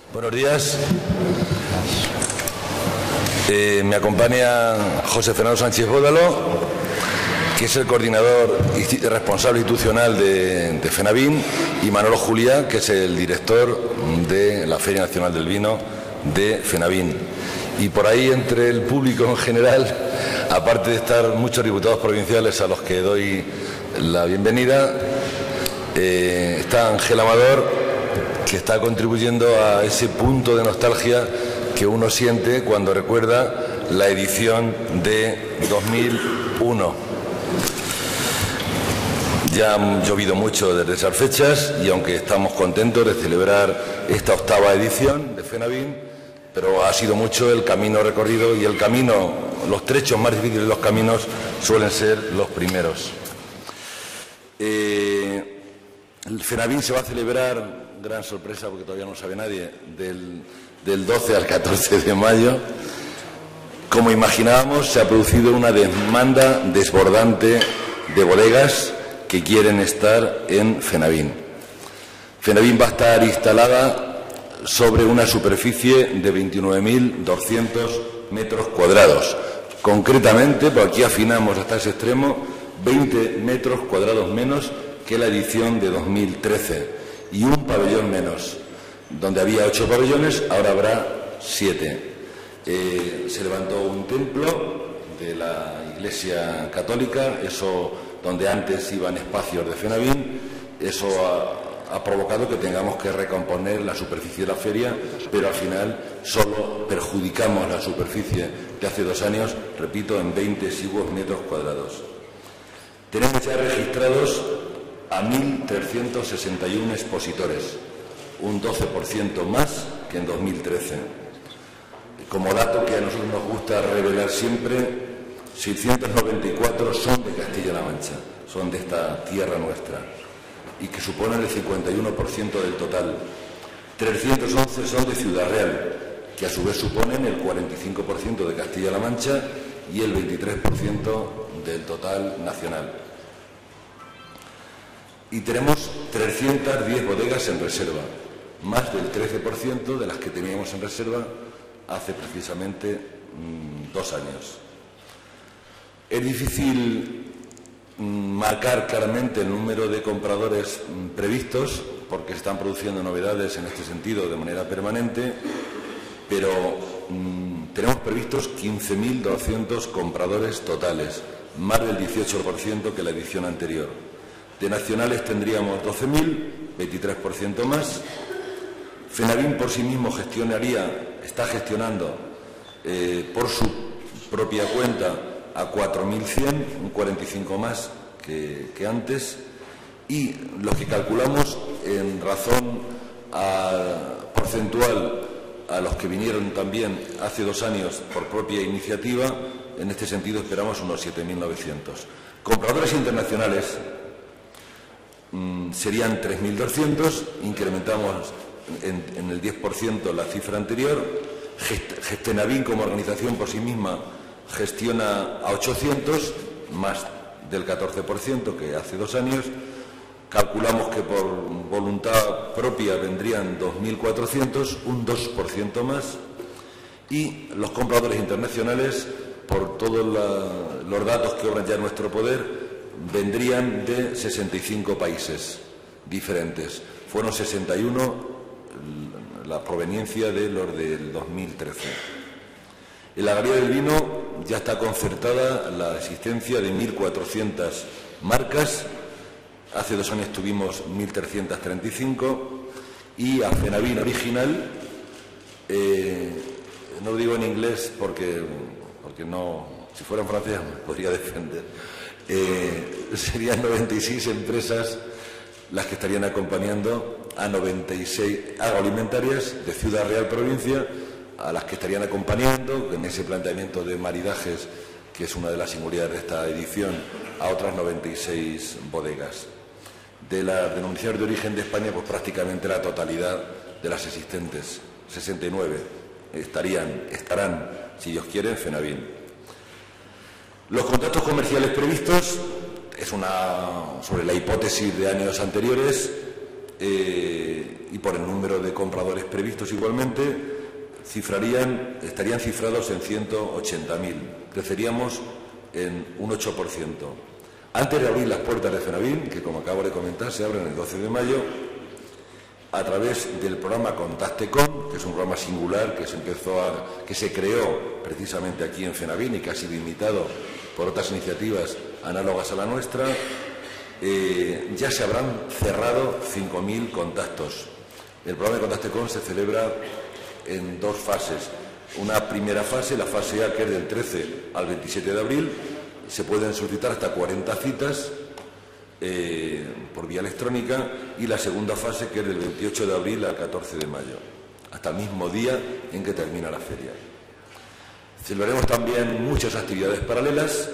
Buenos días. Me acompaña José Fernando Sánchez Bódalo, que es el coordinador y responsable institucional de FENAVIN, y Manolo Juliá, que es el director de la Feria Nacional del Vino de FENAVIN. Y por ahí, entre el público en general, aparte de estar muchos diputados provinciales a los que doy la bienvenida, está Ángel Amador, que está contribuyendo a ese punto de nostalgia que uno siente cuando recuerda la edición de 2001. Ya ha llovido mucho desde esas fechas y aunque estamos contentos de celebrar esta 8ª edición de FENAVIN, pero ha sido mucho el camino recorrido y el camino, los trechos más difíciles de los caminos suelen ser los primeros. El FENAVIN se va a celebrar, gran sorpresa porque todavía no lo sabe nadie, del 12 al 14 de mayo. Como imaginábamos, se ha producido una demanda desbordante de bodegas que quieren estar en FENAVIN. FENAVIN va a estar instalada sobre una superficie de 29.200 metros cuadrados. Concretamente, por aquí afinamos hasta ese extremo, 20 metros cuadrados menos que la edición de 2013 y un pabellón menos. Donde había 8 pabellones, ahora habrá 7. Se levantó un templo de la Iglesia Católica, eso donde antes iban espacios de FENAVIN. Eso ha provocado que tengamos que recomponer la superficie de la feria, pero al final solo perjudicamos la superficie de hace 2 años, repito, en 20 exiguos metros cuadrados. Tenemos ya registrados a 1.361 expositores, un 12% más que en 2013. Como dato que a nosotros nos gusta revelar siempre, 694 son de Castilla-La Mancha, son de esta tierra nuestra, y que suponen el 51% del total. 311 son de Ciudad Real, que a su vez suponen el 45% de Castilla-La Mancha y el 23% del total nacional. Y tenemos 310 bodegas en reserva, más del 13% de las que teníamos en reserva hace precisamente 2 años. Es difícil marcar claramente el número de compradores previstos porque se están produciendo novedades en este sentido de manera permanente, pero tenemos previstos 15.200 compradores totales, más del 18% que la edición anterior. De nacionales tendríamos 12.000, 23% más. FENAVIN por sí mismo está gestionando por su propia cuenta a 4.100, un 45 más que antes, y los que calculamos en razón porcentual a los que vinieron también hace 2 años por propia iniciativa, en este sentido esperamos unos 7.900. Compradores internacionales serían 3.200, incrementamos en el 10% la cifra anterior. FENAVIN como organización por sí misma gestiona a 800, más del 14% que hace 2 años. Calculamos que por voluntad propia vendrían 2.400, un 2% más. Y los compradores internacionales, por todos los datos que obran ya en nuestro poder, vendrían de 65 países diferentes. Fueron 61 la proveniencia de los del 2013. En la Galería del Vino ya está concertada la existencia de 1.400 marcas. Hace 2 años tuvimos 1.335 y a FENAVIN original, no lo digo en inglés porque no, si fuera en francés me podría defender. Serían 96 empresas las que estarían acompañando a 96 agroalimentarias de Ciudad Real provincia, a las que estarían acompañando en ese planteamiento de maridajes, que es una de las singularidades de esta edición, a otras 96 bodegas. De las denominaciones de origen de España, pues prácticamente la totalidad de las existentes, 69, estarán, si Dios quiere, en FENAVIN. Los contratos comerciales previstos es sobre la hipótesis de años anteriores, y por el número de compradores previstos igualmente, estarían cifrados en 180.000. Creceríamos en un 8%. Antes de abrir las puertas de FENAVIN, que como acabo de comentar, se abren el 12 de mayo, a través del programa Contacte-Con, que es un programa singular que se creó precisamente aquí en FENAVIN y que ha sido imitado por otras iniciativas análogas a la nuestra, ya se habrán cerrado 5.000 contactos. El programa de Contacte-Con se celebra en dos fases. Una primera fase, la fase A, que es del 13 al 27 de abril, se pueden solicitar hasta 40 citas por vía electrónica, y la segunda fase, que es del 28 de abril al 14 de mayo, hasta el mismo día en que termina la feria. Celebraremos también muchas actividades paralelas,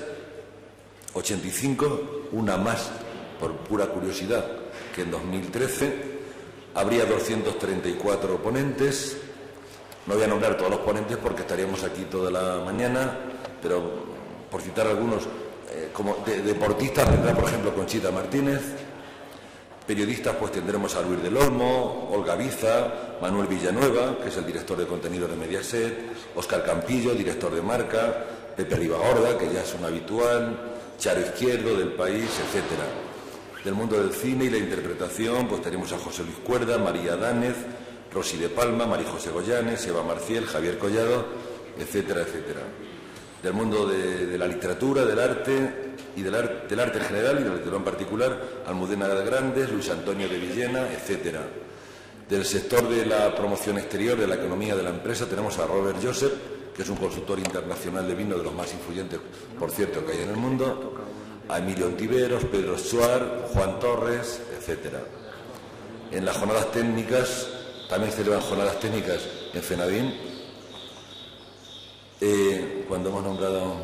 85, una más por pura curiosidad que en 2013. Habría 234 ponentes. No voy a nombrar todos los ponentes porque estaríamos aquí toda la mañana, pero por citar algunos, como deportistas tendrá, por ejemplo, Conchita Martínez. Periodistas, pues tendremos a Luis del Olmo, Olga Biza, Manuel Villanueva, que es el director de contenido de Mediaset, Óscar Campillo, director de Marca, Pepe Ribagorda, que ya es un habitual, Charo Izquierdo, del País, etcétera. Del mundo del cine y la interpretación, pues tenemos a José Luis Cuerda, María Dánez, Rosy de Palma, María José Goyanes, Eva Marciel, Javier Collado, etcétera, etcétera. Del mundo de la literatura, del arte y del arte en general y de la literatura en particular, Almudena de Grandes, Luis Antonio de Villena, etcétera. Del sector de la promoción exterior, de la economía de la empresa, tenemos a Robert Joseph, que es un consultor internacional de los más influyentes, por cierto, que hay en el mundo, a Emilio Ontiveros, Pedro Suar, Juan Torres, etcétera. En las jornadas técnicas, también celebran jornadas técnicas en FENAVIN, cuando hemos nombrado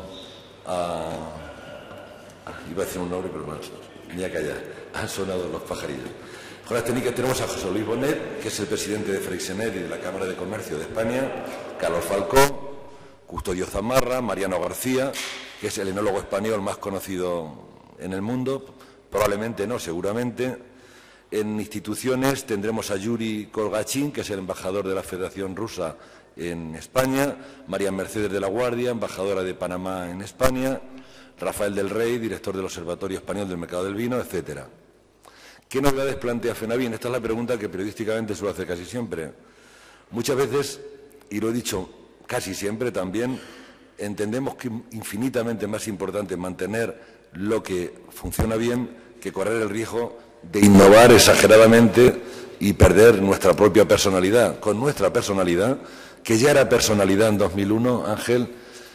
iba a decir un nombre, pero no, me voy a callar, han sonado los pajarillos. Jornadas técnicas tenemos a José Luis Bonet, que es el presidente de Freixenet y de la Cámara de Comercio de España, Carlos Falcón, Custodio Zamarra, Mariano García, que es el enólogo español más conocido en el mundo, probablemente no, seguramente. En instituciones tendremos a Yuri Kolgachín, que es el embajador de la Federación Rusa en España, María Mercedes de la Guardia, embajadora de Panamá en España, Rafael del Rey, director del Observatorio Español del Mercado del Vino, etcétera. ¿Qué novedades plantea FENAVIN? Esta es la pregunta que periodísticamente suelo hacer casi siempre. Muchas veces, y lo he dicho casi siempre también, entendemos que es infinitamente más importante mantener lo que funciona bien que correr el riesgo de innovar exageradamente y perder nuestra propia personalidad. Con nuestra personalidad, que ya era personalidad en 2001, Ángel,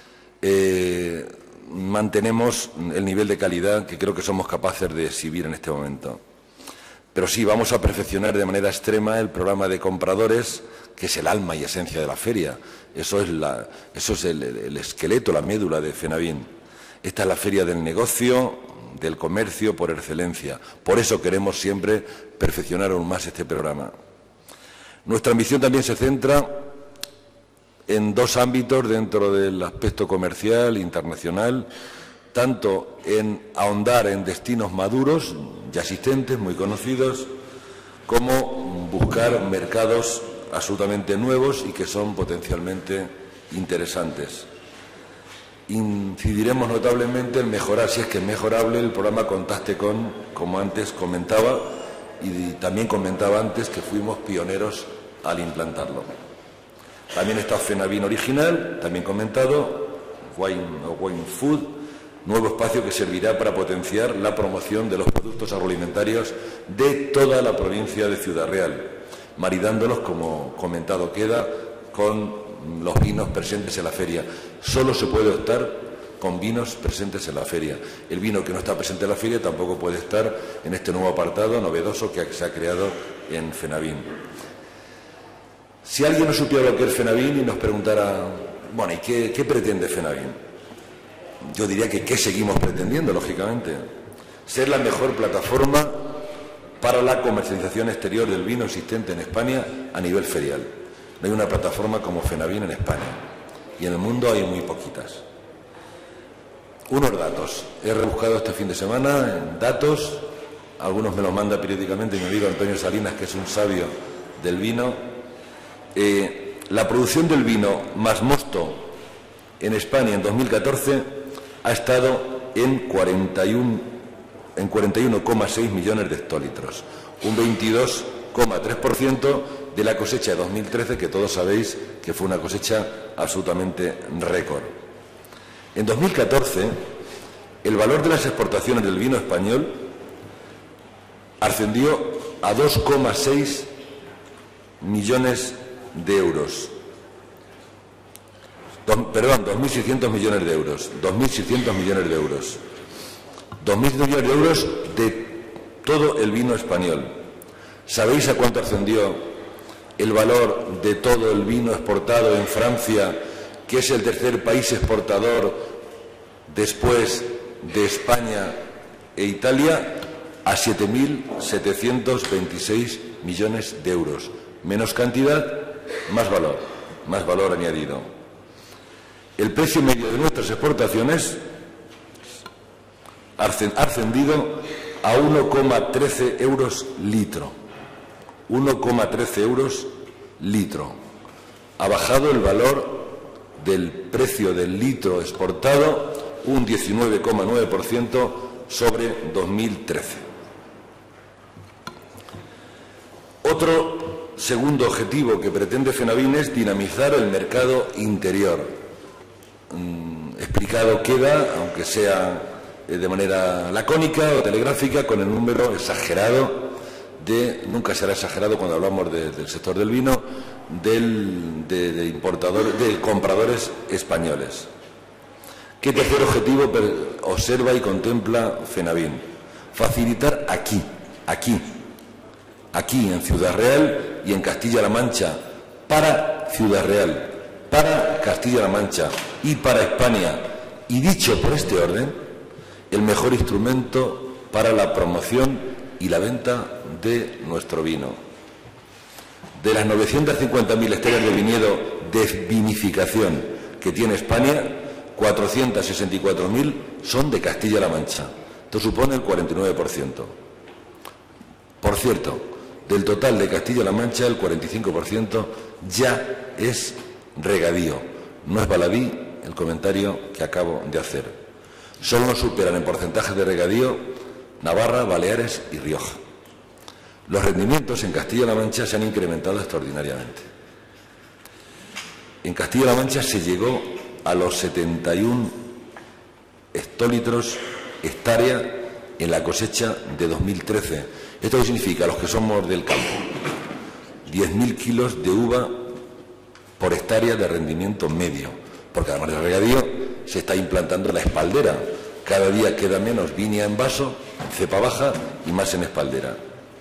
mantenemos el nivel de calidad que creo que somos capaces de exhibir en este momento. Pero sí, vamos a perfeccionar de manera extrema el programa de compradores, que es el alma y esencia de la feria. Eso es el esqueleto, la médula de FENAVIN. Esta es la feria del negocio, del comercio por excelencia. Por eso queremos siempre perfeccionar aún más este programa. Nuestra ambición también se centra en dos ámbitos dentro del aspecto comercial internacional, tanto en ahondar en destinos maduros, ya existentes, muy conocidos, como buscar mercados absolutamente nuevos y que son potencialmente interesantes. Incidiremos notablemente en mejorar, si es que es mejorable, el programa Contacte-Con, como antes comentaba, y también comentaba antes que fuimos pioneros al implantarlo. También está FENAVIN Original, también comentado, Wine Food, nuevo espacio que servirá para potenciar la promoción de los productos agroalimentarios de toda la provincia de Ciudad Real, maridándolos, como comentado queda, con los vinos presentes en la feria. Solo se puede optar con vinos presentes en la feria. El vino que no está presente en la feria tampoco puede estar en este nuevo apartado novedoso que se ha creado en FENAVIN. Si alguien no supiera lo que es FENAVIN y nos preguntara, bueno, ¿y qué pretende FENAVIN? Yo diría que ¿qué seguimos pretendiendo, lógicamente? Ser la mejor plataforma para la comercialización exterior del vino existente en España a nivel ferial. No hay una plataforma como FENAVIN en España y en el mundo hay muy poquitas. Unos datos. He rebuscado este fin de semana en datos algunos me lo manda periódicamente mi amigo Antonio Salinas, que es un sabio del vino. La producción del vino más mosto en España en 2014 ha estado en 41,6 millones de hectolitros, un 22,3% de la cosecha de 2013, que todos sabéis que fue una cosecha absolutamente récord. En 2014, el valor de las exportaciones del vino español ascendió a 2,6 millones de euros. 2.600 millones de euros. 2.600 millones de euros. 2.600 millones de euros de todo el vino español. ¿Sabéis a cuánto ascendió el valor de todo el vino exportado en Francia, que es el tercer país exportador después de España e Italia? A 7.726 millones de euros. Menos cantidad, más valor añadido. El precio medio de nuestras exportaciones ha ascendido a 1,13 euros litro. 1,13 euros litro. Ha bajado el valor del precio del litro exportado un 19,9% sobre 2013. Otro segundo objetivo que pretende FENAVIN es dinamizar el mercado interior. Explicado queda, aunque sea de manera lacónica o telegráfica, con el número exagerado nunca será exagerado cuando hablamos del sector del vino, de importadores, de compradores españoles. ¿Qué tercer objetivo observa y contempla FENAVIN? Facilitar aquí, en Ciudad Real y en Castilla-La Mancha, para Ciudad Real, para Castilla-La Mancha y para España, y dicho por este orden, el mejor instrumento para la promoción y la venta de nuestro vino. De las 950.000 hectáreas de viñedo de vinificación que tiene España, 464.000 son de Castilla-La Mancha. Esto supone el 49%. Por cierto, del total de Castilla-La Mancha, el 45% ya es regadío. No es baladí el comentario que acabo de hacer. Solo nos superan en porcentaje de regadío Navarra, Baleares y Rioja. Los rendimientos en Castilla-La Mancha se han incrementado extraordinariamente. En Castilla-La Mancha se llegó a los 71 hectolitros hectárea en la cosecha de 2013. ¿Esto qué significa? Los que somos del campo. 10.000 kilos de uva por hectárea de rendimiento medio, porque además del regadío se está implantando la espaldera. Cada día queda menos viña en vaso, cepa baja y más en espaldera.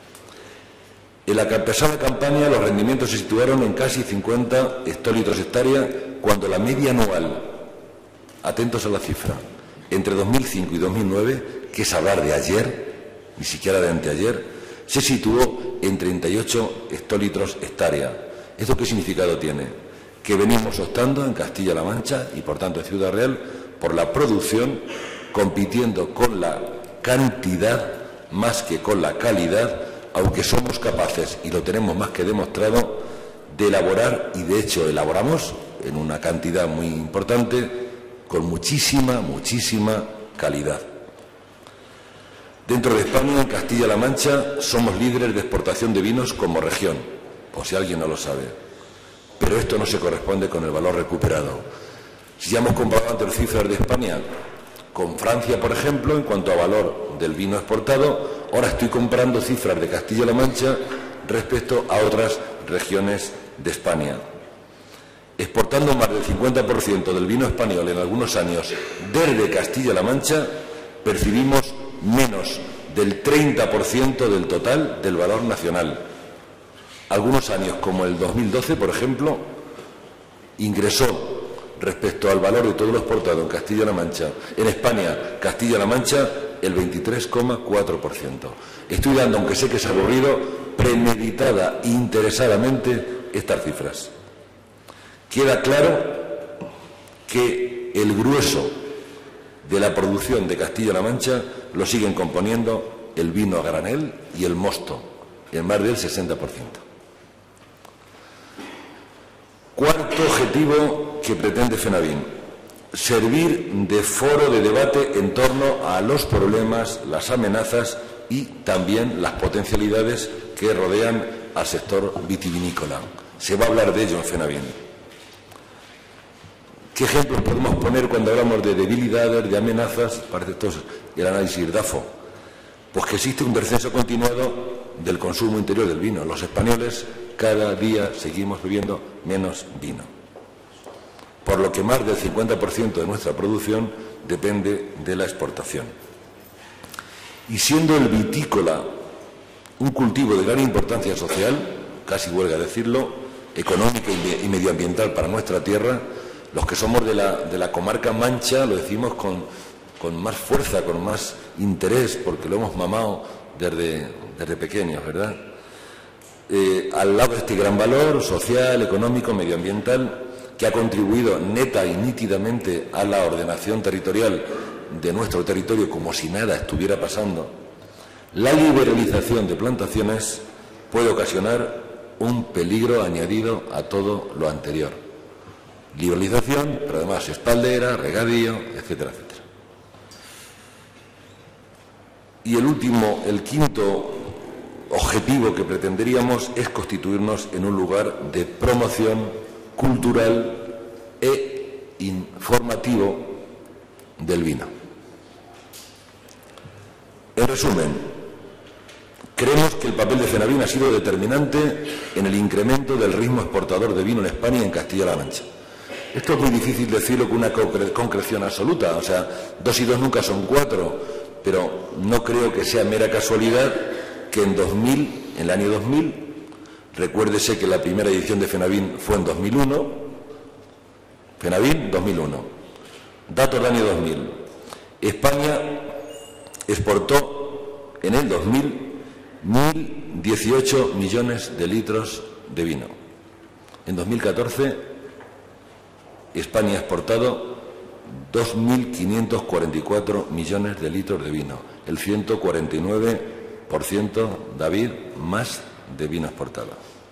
En la pasada campaña los rendimientos se situaron en casi 50 hectolitros hectárea, cuando la media anual, atentos a la cifra, entre 2005 y 2009, que es hablar de ayer, ni siquiera de anteayer, se situó en 38 hectolitros hectárea. ¿Esto qué significado tiene? Que venimos optando en Castilla-La Mancha y por tanto en Ciudad Real por la producción, compitiendo con la cantidad más que con la calidad, aunque somos capaces, y lo tenemos más que demostrado, de elaborar, y de hecho elaboramos en una cantidad muy importante, con muchísima calidad. Dentro de España, en Castilla-La Mancha, somos líderes de exportación de vinos como región, por si alguien no lo sabe. Pero esto no se corresponde con el valor recuperado. Si ya hemos comparado antes cifras de España con Francia, por ejemplo, en cuanto a valor del vino exportado, ahora estoy comparando cifras de Castilla-La Mancha respecto a otras regiones de España. Exportando más del 50% del vino español en algunos años desde Castilla-La Mancha, percibimos menos del 30% del total del valor nacional. Algunos años, como el 2012, por ejemplo, ingresó respecto al valor de todo lo exportado en Castilla-La Mancha, en España, Castilla-La Mancha, el 23,4%. Estoy dando, aunque sé que es aburrido, premeditada, interesadamente, estas cifras. Queda claro que el grueso de la producción de Castilla-La Mancha lo siguen componiendo el vino a granel y el mosto, en más del 60%. Cuarto objetivo que pretende FENAVIN: servir de foro de debate en torno a los problemas, las amenazas y también las potencialidades que rodean al sector vitivinícola. Se va a hablar de ello en FENAVIN. ¿Qué ejemplos podemos poner cuando hablamos de debilidades, de amenazas? Parece esto es el análisis DAFO. Pues que existe un descenso continuado del consumo interior del vino. Los españoles cada día seguimos bebiendo menos vino, por lo que más del 50% de nuestra producción depende de la exportación. Y siendo el vitícola un cultivo de gran importancia social, casi huelga decirlo, económica y medioambiental para nuestra tierra, los que somos de la comarca Mancha lo decimos con más fuerza, con más interés, porque lo hemos mamado desde pequeños, ¿verdad? Al lado de este gran valor social, económico, medioambiental, que ha contribuido neta y nítidamente a la ordenación territorial de nuestro territorio como si nada estuviera pasando, la liberalización de plantaciones puede ocasionar un peligro añadido a todo lo anterior. Liberalización, pero además espaldera, regadío, etcétera, etcétera. Y el quinto objetivo que pretenderíamos es constituirnos en un lugar de promoción cultural e informativo del vino. En resumen, creemos que el papel de FENAVIN ha sido determinante en el incremento del ritmo exportador de vino en España y en Castilla-La Mancha. Esto es muy difícil decirlo con una concreción absoluta, o sea, 2 y 2 nunca son 4, pero no creo que sea mera casualidad que en el año 2000, recuérdese que la primera edición de FENAVIN fue en 2001, FENAVIN 2001, datos del año 2000, España exportó en el 2000 1.018 millones de litros de vino. En 2014 España ha exportado 2.544 millones de litros de vino, el 149%, David, más de vino exportado.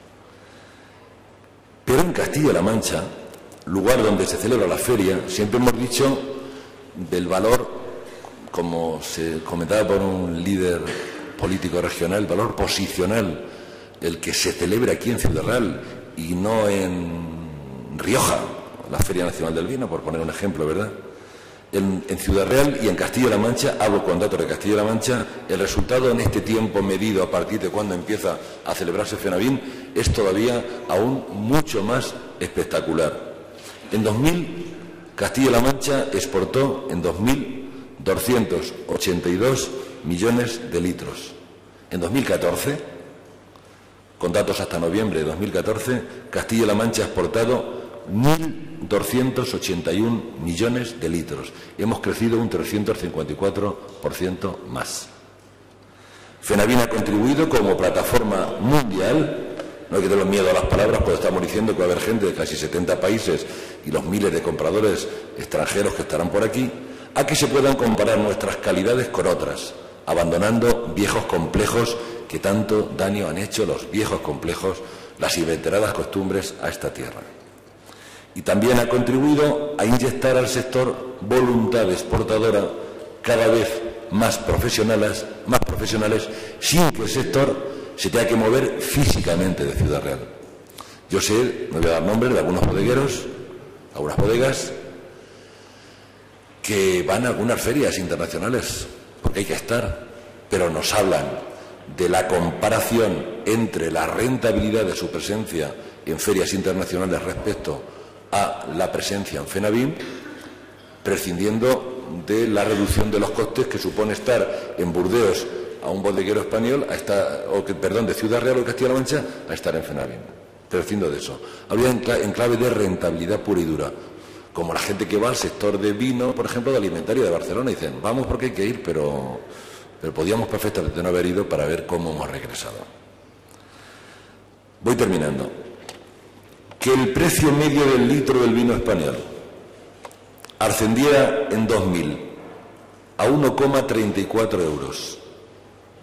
Pero en Castilla-La Mancha, lugar donde se celebra la feria, siempre hemos dicho del valor, como se comentaba por un líder político regional, el valor posicional, el que se celebra aquí en Ciudad Real y no en Rioja, la Feria Nacional del Vino, por poner un ejemplo, ¿verdad? En Ciudad Real y en Castilla-La Mancha, hablo con datos de Castilla-La Mancha, el resultado en este tiempo medido a partir de cuando empieza a celebrarse FENAVIN es todavía aún mucho más espectacular. En 2000, Castilla-La Mancha exportó en 2.282 millones de litros. En 2014, con datos hasta noviembre de 2014, Castilla-La Mancha ha exportado 1.281 millones de litros. Hemos crecido un 354% más. FENAVIN ha contribuido como plataforma mundial, no hay que tener miedo a las palabras, pues estamos diciendo que va a haber gente de casi 70 países y los miles de compradores extranjeros que estarán por aquí, a que se puedan comparar nuestras calidades con otras, abandonando viejos complejos que tanto daño han hecho los viejos complejos, las inveteradas costumbres a esta tierra. Y también ha contribuido a inyectar al sector voluntad exportadora cada vez más profesionales, sin que el sector se tenga que mover físicamente de Ciudad Real. Yo sé, no voy a dar nombres, de algunos bodegueros, algunas bodegas, que van a algunas ferias internacionales, porque hay que estar, pero nos hablan de la comparación entre la rentabilidad de su presencia en ferias internacionales respecto a la presencia en FENAVIN, prescindiendo de la reducción de los costes que supone estar en Burdeos a un bodeguero español, de Ciudad Real o de Castilla-La Mancha, a estar en FENAVIN. Prescindo de eso. Habría en clave de rentabilidad pura y dura. Como la gente que va al sector de vino, por ejemplo, de alimentario de Barcelona, y dicen, vamos porque hay que ir, pero podíamos perfectamente no haber ido para ver cómo hemos regresado. Voy terminando. Que el precio medio del litro del vino español ascendiera en 2000 a 1,34 euros.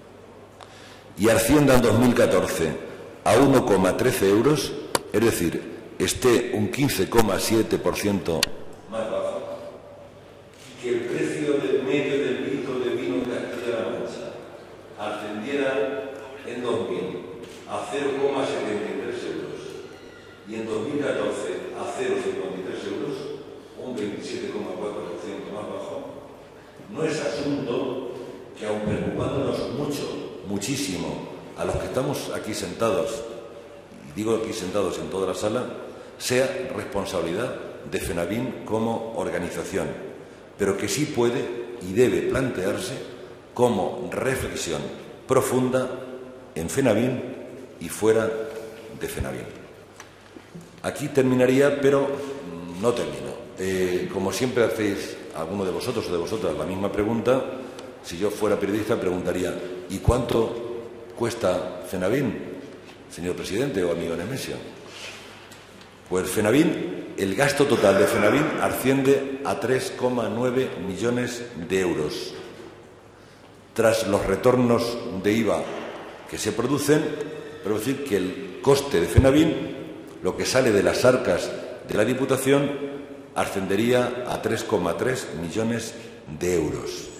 y ascienda en 2014 a 1,13 euros, es decir, esté un 15,7% más bajo, y que el precio del medio del litro de vino de Castilla-La Mancha ascendiera en 2000 a 0,73 euros y en 2014 a 0,53 euros, un 27,4% más bajo, no es asunto que, aun preocupándonos muchísimo a los que estamos aquí sentados, y digo aquí sentados en toda la sala, sea responsabilidad de FENAVIN como organización, pero que sí puede y debe plantearse como reflexión profunda en FENAVIN y fuera de FENAVIN. Aquí terminaría, pero no termino. Como siempre hacéis alguno de vosotros o de vosotras la misma pregunta, si yo fuera periodista preguntaría: ¿y cuánto cuesta FENAVIN, señor presidente o amigo Nemesio? Pues FENAVIN, el gasto total de FENAVIN asciende a 3,9 millones de euros. Tras los retornos de IVA que se producen, pero decir que el coste de FENAVIN, lo que sale de las arcas de la Diputación, ascendería a 3,3 millones de euros.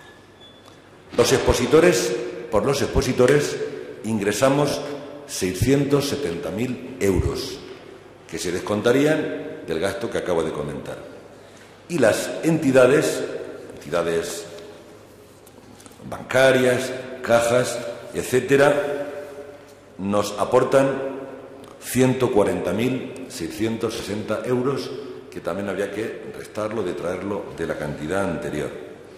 Por los expositores ingresamos 670.000 euros, que se descontarían del gasto que acabo de comentar. Y las entidades bancarias, cajas, etcétera, nos aportan 140.660 euros, que también habría que restarlo, detraerlo de la cantidad anterior.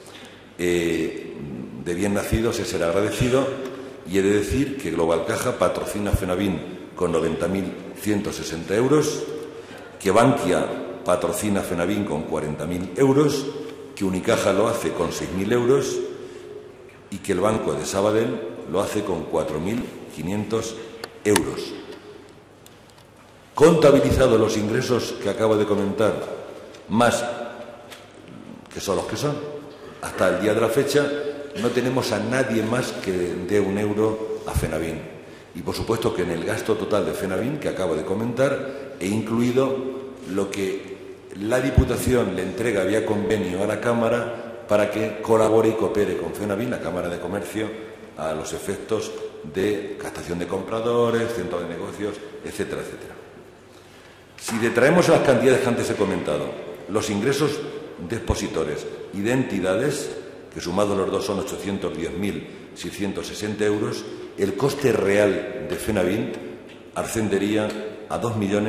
De bien nacidos es ser agradecido, y he de decir que Global Caja patrocina FENAVIN con 90.160 euros, que Bankia patrocina FENAVIN con 40.000 euros, que Unicaja lo hace con 6.000 euros y que el Banco de Sabadell lo hace con 4.500 euros. Contabilizados los ingresos que acabo de comentar, más que son los que son, hasta el día de la fecha no tenemos a nadie más que dé un euro a FENAVIN. Y por supuesto que en el gasto total de FENAVIN que acabo de comentar he incluido lo que la Diputación le entrega vía convenio a la Cámara para que colabore y coopere con FENAVIN, la Cámara de Comercio, a los efectos de captación de compradores, centro de negocios, etcétera, etcétera. Si detraemos a las cantidades que antes he comentado los ingresos de expositores y de entidades, que sumados los dos son 810.660 euros, el coste real de FENAVIN ascendería a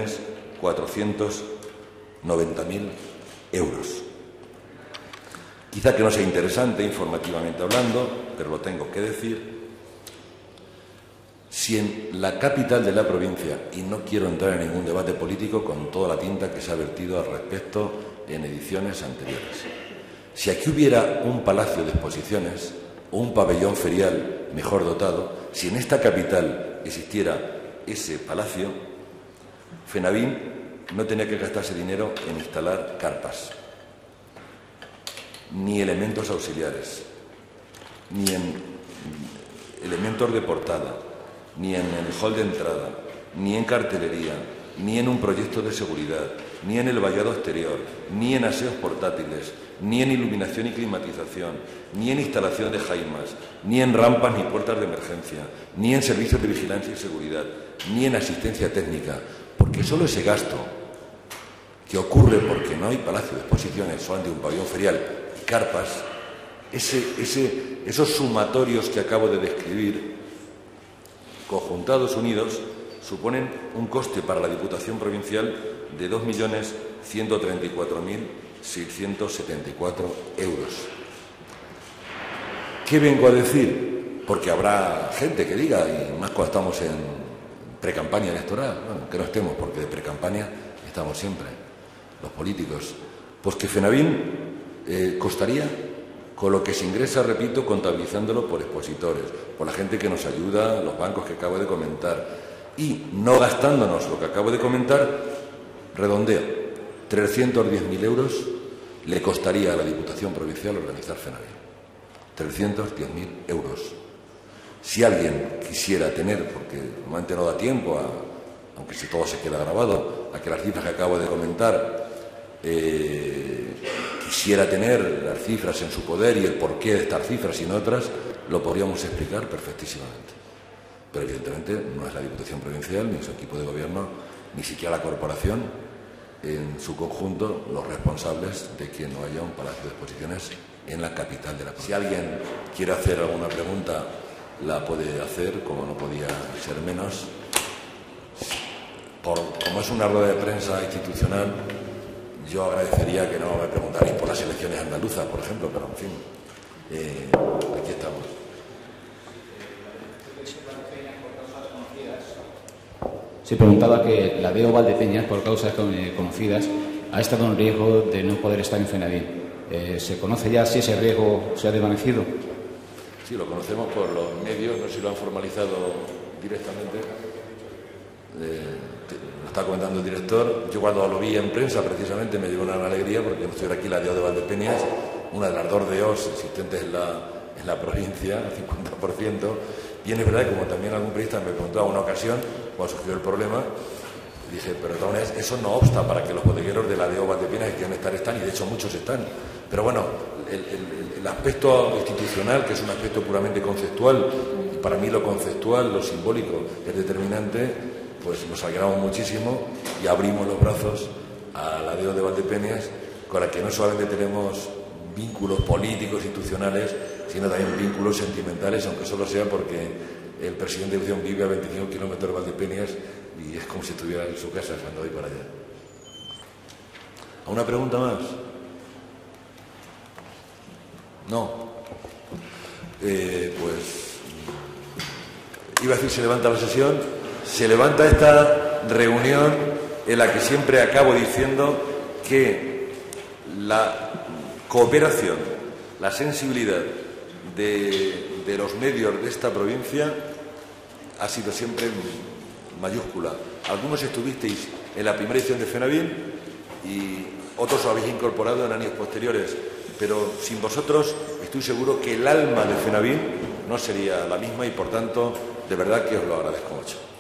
2.490.000 euros. Quizá que no sea interesante informativamente hablando, pero lo tengo que decir. Si en la capital de la provincia, y no quiero entrar en ningún debate político con toda la tinta que se ha vertido al respecto en ediciones anteriores, si aquí hubiera un palacio de exposiciones o un pabellón ferial mejor dotado, si en esta capital existiera ese palacio, FENAVIN no tenía que gastarse dinero en instalar carpas, ni elementos auxiliares, ni en elementos de portada, ni en el hall de entrada, ni en cartelería, ni en un proyecto de seguridad, ni en el vallado exterior, ni en aseos portátiles, ni en iluminación y climatización, ni en instalación de jaimas, ni en rampas ni puertas de emergencia, ni en servicios de vigilancia y seguridad, ni en asistencia técnica, porque solo ese gasto que ocurre porque no hay palacio de exposiciones, solamente un pabellón ferial y carpas, esos sumatorios que acabo de describir, conjuntados, unidos, suponen un coste para la Diputación Provincial de 2.134.674 euros. ¿Qué vengo a decir? Porque habrá gente que diga, y más cuando estamos en precampaña electoral, bueno, que no estemos, porque de precampaña estamos siempre, los políticos, pues que FENAVIN costaría, con lo que se ingresa, repito, contabilizándolo por expositores, por la gente que nos ayuda, los bancos que acabo de comentar, y no gastándonos lo que acabo de comentar, redondeo, 310.000 euros le costaría a la Diputación Provincial organizar FENAVIN. 310.000 euros. Si alguien quisiera tener, porque normalmente no da tiempo, aunque si todo se queda grabado, a que las cifras que acabo de comentar, quisiera tener las cifras en su poder y el porqué de estas cifras y no otras, lo podríamos explicar perfectísimamente. Pero evidentemente no es la Diputación Provincial, ni su equipo de gobierno, ni siquiera la corporación, en su conjunto, los responsables de que no haya un palacio de exposiciones en la capital de la provincia. Si alguien quiere hacer alguna pregunta, la puede hacer, como no podía ser menos. Como es una rueda de prensa institucional, yo agradecería que no me preguntarais por las elecciones andaluzas, por ejemplo, pero en fin, aquí estamos. Se preguntaba que la DEO Valdepeñas, por causas conocidas, ha estado en riesgo de no poder estar en FENAVIN. ¿Se conoce ya si ese riesgo se ha desvanecido? Sí, lo conocemos por los medios, no sé si lo han formalizado directamente. Lo está comentando el director. Yo cuando lo vi en prensa, precisamente, me dio una gran alegría porque no estoy aquí la DEO de Valdepeñas, una de las dos DEOs existentes en la provincia, al 50%. Bien, es verdad que como también algún periodista me preguntó en una ocasión, cuando surgió el problema, dije, pero de todas maneras, eso no obsta para que los bodegueros de la DEO Valdepeñas que quieran estar, están, y de hecho muchos están. Pero bueno, el aspecto institucional, que es un aspecto puramente conceptual, y para mí lo conceptual, lo simbólico, es determinante, pues nos alegramos muchísimo y abrimos los brazos a la DEO de Valdepeñas, con la que no solamente tenemos vínculos políticos, institucionales, sino también vínculos sentimentales, aunque solo sea porque el presidente de Diputación vive a 25 kilómetros de Valdepeñas y es como si estuviera en su casa cuando voy para allá. ¿A una pregunta más? No. Pues iba a decir, se levanta la sesión. Se levanta esta reunión en la que siempre acabo diciendo que la cooperación, la sensibilidad de los medios de esta provincia ha sido siempre mayúscula. Algunos estuvisteis en la primera edición de FENAVIN y otros lo habéis incorporado en años posteriores, pero sin vosotros estoy seguro que el alma de FENAVIN no sería la misma y, por tanto, de verdad que os lo agradezco mucho.